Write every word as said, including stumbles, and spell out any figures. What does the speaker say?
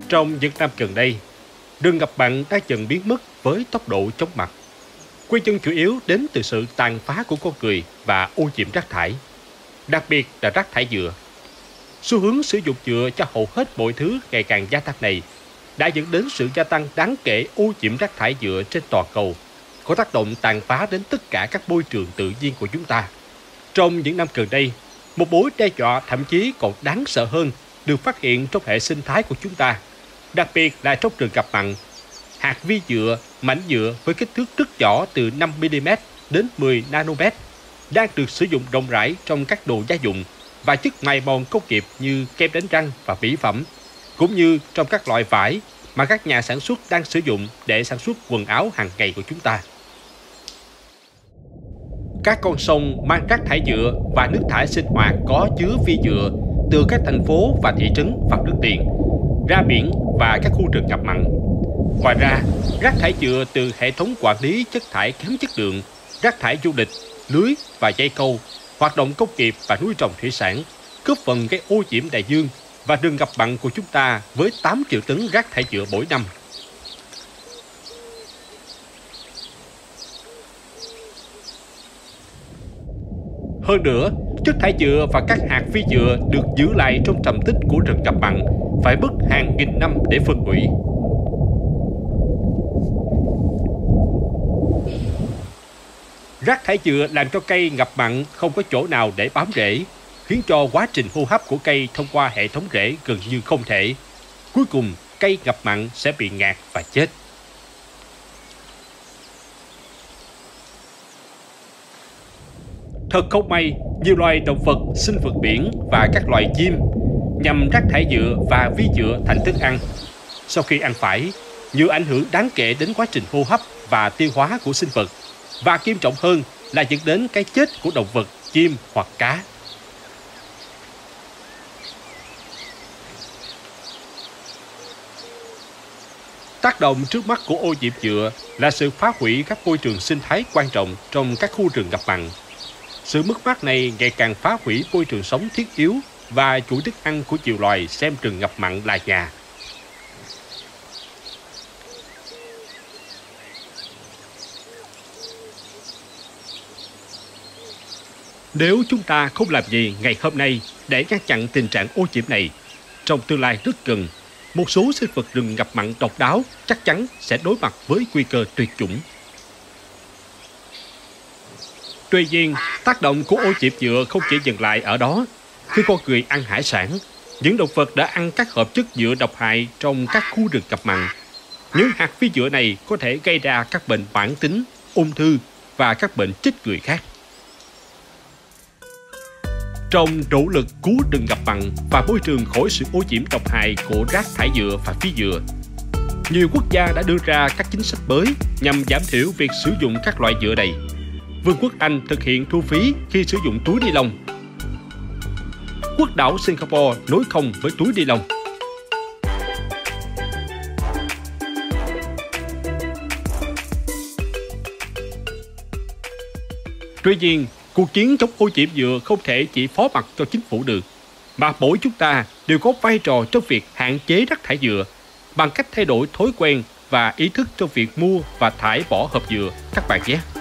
Trong những năm gần đây, rừng ngập mặn đã dần biến mất với tốc độ chóng mặt. Nguyên nhân chủ yếu đến từ sự tàn phá của con người và ô nhiễm rác thải, đặc biệt là rác thải nhựa. Xu hướng sử dụng nhựa cho hầu hết mọi thứ ngày càng gia tăng này đã dẫn đến sự gia tăng đáng kể ô nhiễm rác thải nhựa trên toàn cầu, có tác động tàn phá đến tất cả các môi trường tự nhiên của chúng ta. Trong những năm gần đây, một mối đe dọa thậm chí còn đáng sợ hơn được phát hiện trong hệ sinh thái của chúng ta, đặc biệt là trong rừng ngập mặn. Hạt vi nhựa, mảnh nhựa với kích thước rất nhỏ từ năm mi li mét đến mười nanomet đang được sử dụng rộng rãi trong các đồ gia dụng và chất mài mòn công nghiệp như kem đánh răng và mỹ phẩm, cũng như trong các loại vải mà các nhà sản xuất đang sử dụng để sản xuất quần áo hàng ngày của chúng ta. Các con sông mang rác thải nhựa và nước thải sinh hoạt có chứa vi nhựa từ các thành phố và thị trấn vào đất liền, ra biển và các khu rừng ngập mặn. Ngoài ra, rác thải nhựa từ hệ thống quản lý chất thải kém chất lượng, rác thải du lịch, lưới và dây câu, hoạt động công nghiệp và nuôi trồng thủy sản, góp phần gây ô nhiễm đại dương và rừng ngập mặn của chúng ta với tám triệu tấn rác thải nhựa mỗi năm. Hơn nữa, chất thải nhựa và các hạt vi nhựa được giữ lại trong trầm tích của rừng ngập mặn phải mất hàng nghìn năm để phân hủy. Rác thải nhựa làm cho cây ngập mặn không có chỗ nào để bám rễ, khiến cho quá trình hô hấp của cây thông qua hệ thống rễ gần như không thể. Cuối cùng, cây ngập mặn sẽ bị ngạt và chết. Thật không may, nhiều loài động vật, sinh vật biển và các loài chim nhằm rác thải nhựa và vi nhựa thành thức ăn. Sau khi ăn phải, nhựa ảnh hưởng đáng kể đến quá trình hô hấp và tiêu hóa của sinh vật, và nghiêm trọng hơn là dẫn đến cái chết của động vật, chim hoặc cá. Tác động trước mắt của ô nhiễm nhựa là sự phá hủy các môi trường sinh thái quan trọng trong các khu rừng ngập mặn. Sự mất mát này ngày càng phá hủy môi trường sống thiết yếu và chuỗi thức ăn của nhiều loài xem rừng ngập mặn là nhà. Nếu chúng ta không làm gì ngày hôm nay để ngăn chặn tình trạng ô nhiễm này, trong tương lai rất gần, một số sinh vật rừng ngập mặn độc đáo chắc chắn sẽ đối mặt với nguy cơ tuyệt chủng. Tuy nhiên, tác động của ô nhiễm nhựa không chỉ dừng lại ở đó. Khi con người ăn hải sản, những động vật đã ăn các hợp chất nhựa độc hại trong các khu rừng ngập mặn. Những hạt vi nhựa này có thể gây ra các bệnh mãn tính, ung thư và các bệnh chết người khác. Trong nỗ lực cứu rừng ngập mặn và môi trường khỏi sự ô nhiễm độc hại của rác thải nhựa và vi nhựa, nhiều quốc gia đã đưa ra các chính sách mới nhằm giảm thiểu việc sử dụng các loại nhựa này. Vương quốc Anh thực hiện thu phí khi sử dụng túi ni lông. Quốc đảo Singapore nói không với túi ni lông. Tuy nhiên, cuộc chiến chống ô nhiễm nhựa không thể chỉ phó mặc cho chính phủ được, mà mỗi chúng ta đều có vai trò trong việc hạn chế rác thải nhựa bằng cách thay đổi thói quen và ý thức trong việc mua và thải bỏ hộp nhựa các bạn nhé.